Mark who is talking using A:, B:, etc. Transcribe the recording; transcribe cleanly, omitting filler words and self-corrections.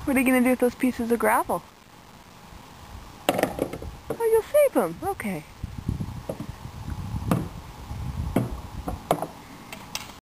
A: What are you going to do with those pieces of gravel? Oh, you'll save them. Okay.